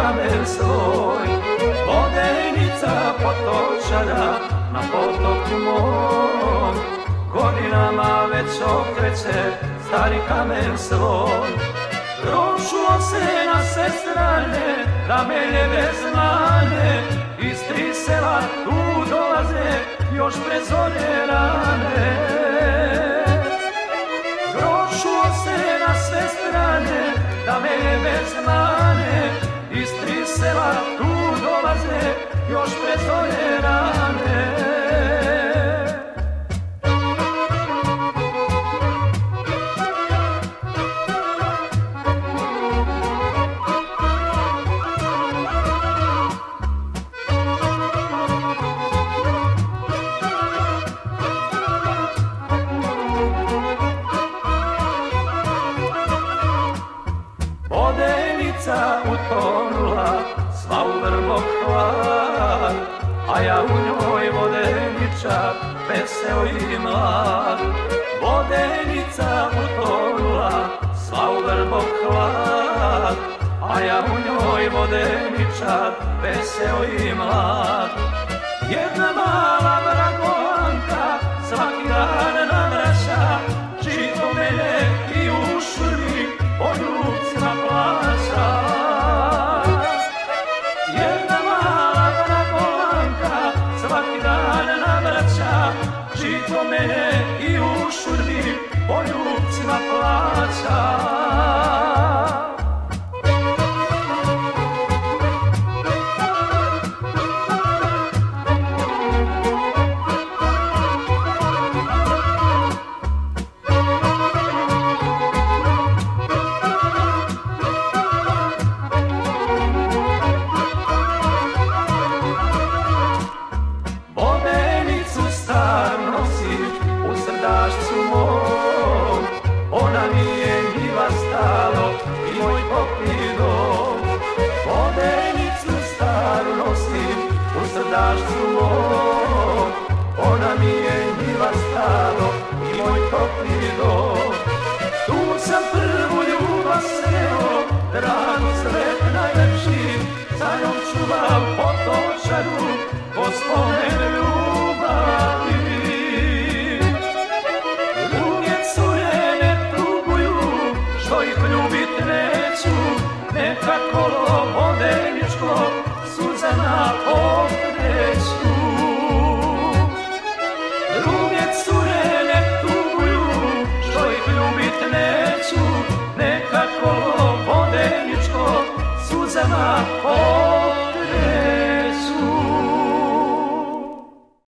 kamen svoj. Vodenica potočara na potoku mom, godinama već okreće stari kamen svoj. Prošlo se na sve strane, ramenje bez mane, iz 3 sela tu dolaze još pred zore rane. Prošlo se na sve strane, ramenje bez mane, iz 3 sela tu dolaze još pred zore rane. Vodenica utonula, sva u vrbok hvar, a ja u njoj vodeničar, veseo i mlad. Vodenica utonula, sva u vrbok hvar, a ja u njoj vodeničar, veseo i mlad. Jedna mala Vragovanka svaki dan navraća, čito mene i u šurbi poljubcima plaća. Jedna mala Vragovanka svaki dan navraća, čito mene i u šurbi poljubcima plaća. Ona mi je njiva stalo i moj topli dom. Vodenicu staru nosim u srdašcu mom. Ona mi je njiva stalo i moj topli dom. Tu sam prvu ljubav sreo, ranu sret najlepši, za njom čuvam potočaru, po spomen ljubavi. Neka kolo vodeničko suzama okreću. Druge cure ne tuguju što ih ljubit neću. Neka kolo vodeničko suzama okreću.